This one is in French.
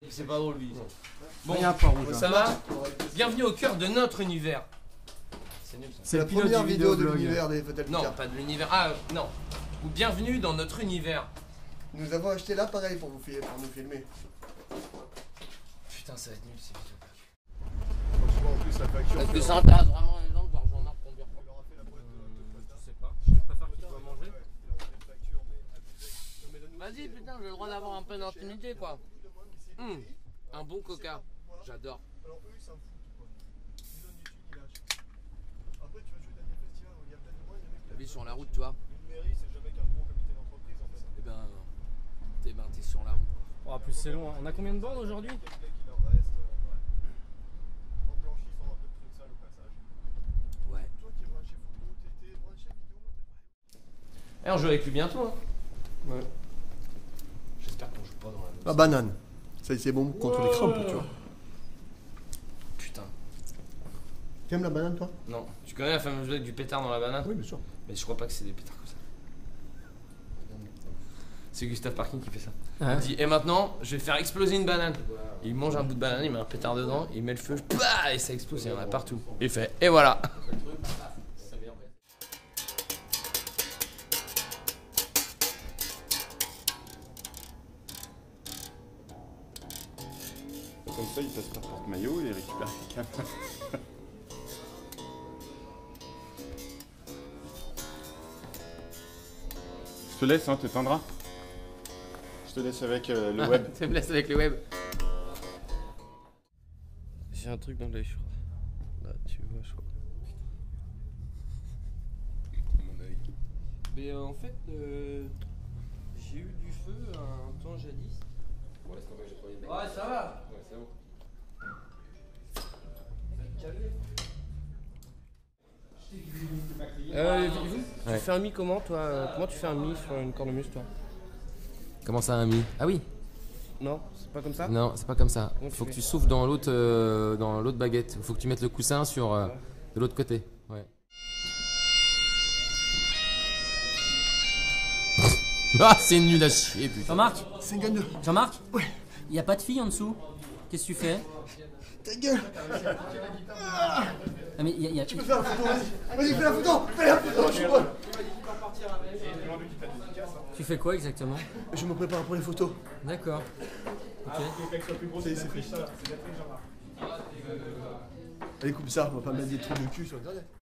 C'est pas drôle, lui. Bon, il y a un point rouge. Ça va? Bienvenue au cœur de notre univers. C'est nul ça. C'est la première vidéo de l'univers des Fatal Non, Picard. pas de l'univers. Ah, non. Ou bienvenue dans notre univers. Nous avons acheté l'appareil pour nous filmer. Putain, ça va être nul ces vidéos. Franchement, en plus, la facture. Est-ce que ça intéresse vraiment les gens de voir Jean-Marc conduire? Je sais pas. Je préfère qu'il doit manger. Vas-y, putain, j'ai le droit d'avoir un peu d'intimité, quoi. Un bon coca. J'adore. Alors, eux, ils s'en foutent, quoi. Ils donnent des thunes, ils lâchent. Après, tu vas jouer dans des festivals où il y a plein de monde, il y a des mecs. La vie sur la route, tu vois. Une mairie, c'est jamais qu'un gros comité d'entreprise, en fait. Eh ben, t'es sur la route. Oh, plus c'est long. On a combien de bornes aujourd'hui? Quelques mecs, il en reste. En blanchissant un peu de trucs sales au passage. Ouais. Toi qui es branché photo, t'es branché vidéo, Eh, on joue avec lui bientôt, hein. Ouais. J'espère qu'on joue pas dans la même. La banane. Ça, c'est bon contre les crampes, tu vois. Putain. Tu aimes la banane, toi? Non. Tu connais la fameuse blague du pétard dans la banane? Oui, bien sûr. Mais je crois pas que c'est des pétards comme ça. C'est Gustave Parking qui fait ça. Ouais. Il dit, et maintenant, je vais faire exploser une banane. Il mange un bout de banane, il met un pétard dedans, il met le feu, bah, et ça explose, il y en a partout. Il fait, et voilà. Comme ça, il passe par porte-maillot et il récupère les camas. Je te laisse, hein, t'éteindras. Je te laisse avec le web. Tu me laisses avec le web. J'ai un truc dans l'œil, je crois. Là, tu vois, je crois. Mon œil. Mais en fait, j'ai eu du feu un temps jadis. Ouais, c'est vrai, j'ai trouvé une Ouais, ça va. Ouais, c'est bon. Tu fais un mi comment, toi? Comment tu fais un mi sur une cornemuse, toi? Comment ça, un mi? Ah oui. Non, c'est pas comme ça? Non, c'est pas comme ça. Comment tu Faut que fais tu souffles dans l'autre baguette. Faut que tu mettes le coussin sur de l'autre côté. Ouais. Ah, c'est nul à chier, putain. Jean-Marc? C'est gagneux. Jean-Marc? Ouais. Il y a pas de fille en dessous? Qu'est-ce que tu fais? Ta gueule. Ah mais il y a... Tu peux faire la photo, vas-y. Vas-y, fais la photo. Fais la photo, je suis bon. Tu fais quoi exactement? Je me prépare pour les photos. D'accord. Ok. C'est fait. Allez, coupe ça, on va pas mettre des trucs de cul sur internet.